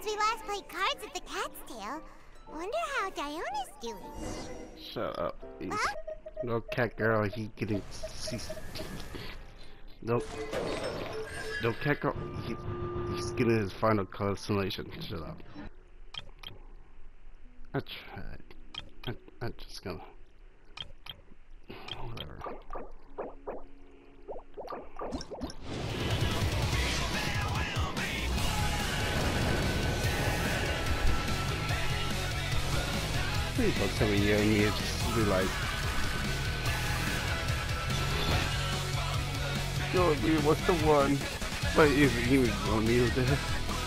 since we last played cards at the Cat's Tail. Wonder how Diona's doing. Shut up. Huh? No cat girl, he getting. No cat girl, he's getting his final constellation. Shut up. I tried. I'm just gonna. Whatever. Please don't tell me you and me just be like, yo, dude, what's the one? But if you don't need it there.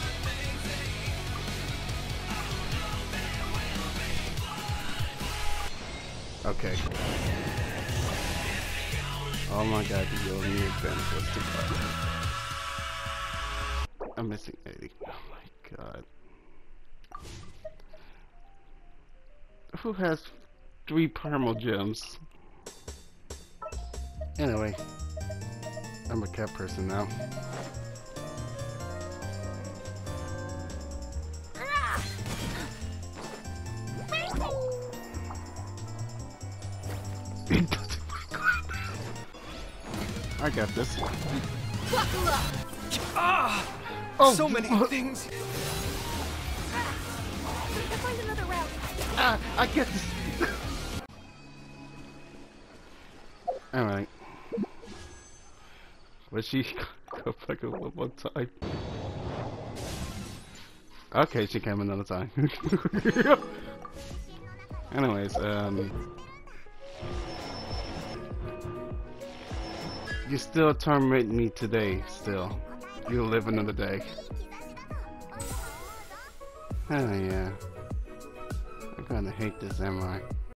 Okay. Oh my god, the old new benefits to come. I'm missing 80. Oh my god. Who has 3 Primal Gems? Anyway, I'm a cat person now. I got this. Ah! Oh, so many things. Find another route. Ah, I get this. Alright. Was she go back one time? Okay, she came another time. Anyways, you still torment me today, still. You'll live another day. Oh yeah. I'm gonna hate this, am I?